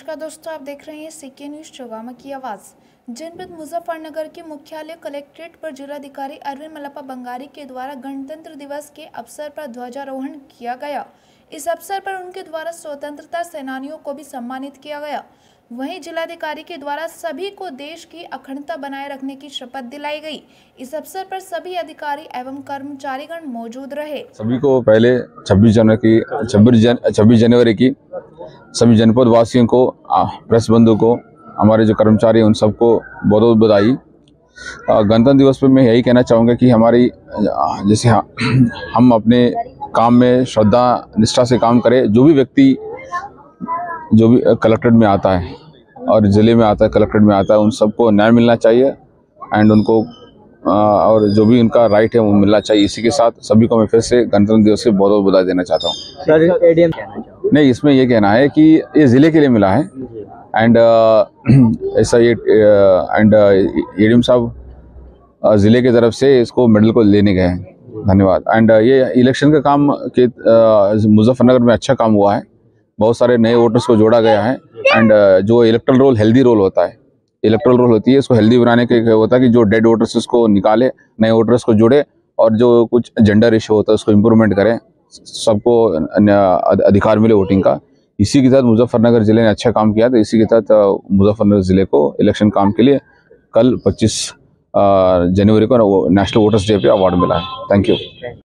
नमस्कार दोस्तों, आप देख रहे हैं सीके न्यूज चौगामा की आवाज़। जनपद मुजफ्फरनगर के मुख्यालय कलेक्ट्रेट पर जिलाधिकारी अरविंद मल्लप्पा बंगारी के द्वारा गणतंत्र दिवस के अवसर पर ध्वजारोहण किया गया। इस अवसर पर उनके द्वारा स्वतंत्रता सेनानियों को भी सम्मानित किया गया। वहीं जिलाधिकारी के द्वारा सभी को देश की अखंडता बनाए रखने की शपथ दिलाई गई। इस अवसर पर सभी अधिकारी एवं कर्मचारीगण मौजूद रहे। सभी को पहले 26 जनवरी की सभी जनपद वासियों को, प्रेस बंधु को, हमारे जो कर्मचारी हैं उन सबको बहुत बहुत बधाई। गणतंत्र दिवस पर मैं यही कहना चाहूँगा कि हमारी जैसे हम अपने काम में श्रद्धा निष्ठा से काम करें। जो भी व्यक्ति जो भी कलेक्ट्रेट में आता है और ज़िले में आता है, कलेक्ट्रेट में आता है, उन सबको न्याय मिलना चाहिए एंड उनको और जो भी उनका राइट है वो मिलना चाहिए। इसी के साथ सभी को मैं फिर से गणतंत्र दिवस की बहुत बहुत बधाई देना चाहता हूँ। सर, एडीएम कहना चाहूँ नहीं, इसमें ये कहना है कि ये ज़िले के लिए मिला है एंड ऐसा ये एंड एडीएम साहब ज़िले की तरफ से इसको मेडल को लेने गए हैं। धन्यवाद। एंड ये इलेक्शन का काम के मुजफ्फरनगर में अच्छा काम हुआ है। बहुत सारे नए वोटर्स को जोड़ा गया है एंड जो इलेक्ट्रल रोल हेल्दी रोल होता है, इलेक्ट्रल रोल होती है, इसको हेल्दी बनाने के होता है कि जो डेड वोटर्स उसको निकाले, नए वोटर्स को जोड़े और जो कुछ जेंडर इशू होता है उसको इम्प्रूवमेंट करें, सबको अधिकार मिले वोटिंग का। इसी के तहत मुजफ्फरनगर जिले ने अच्छा काम किया। तो इसी के तहत मुजफ्फरनगर जिले को इलेक्शन काम के लिए कल 25 जनवरी को नेशनल वोटर्स डे पे अवार्ड मिला है। Thank you.